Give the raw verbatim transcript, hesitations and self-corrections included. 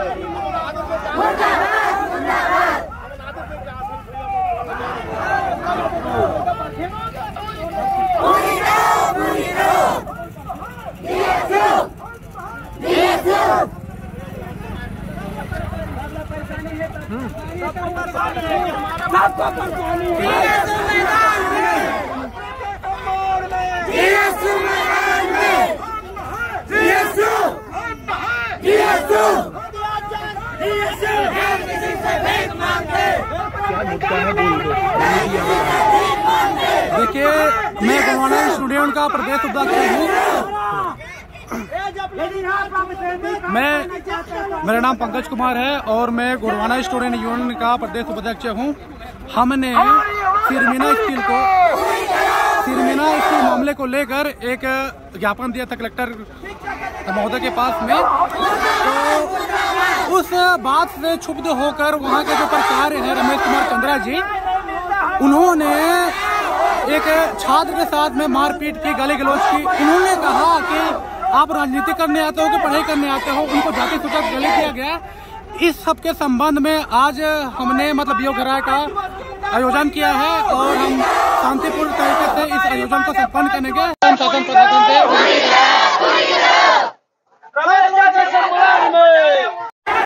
देखिए, मैं गोरवाना स्टूडेंट का प्रदेश उपाध्यक्ष हूँ। मैं मेरा नाम पंकज कुमार है और मैं गोरवाना स्टूडेंट यूनियन का प्रदेश उपाध्यक्ष हूँ। हमने सिरमीना स्टील को सिरमीना स्टील मामले को लेकर एक ज्ञापन दिया था कलेक्टर महोदय के पास में। तो उस बात से क्षुब्ध होकर वहाँ के जो प्राचार्य हैं रमेश कुमार चंद्रा जी, उन्होंने एक छात्र के साथ में मारपीट की, गाली गलौज की। उन्होंने कहा कि आप राजनीति करने आते हो कि पढ़ाई करने आते हो। उनको जाति सूचक गाली दिया गया। इस सब के संबंध में आज हमने मतलब योग राय का आयोजन किया है और हम शांतिपूर्ण तरीके से इस आयोजन को संपन्न करेंगे। शासन प्रशासन से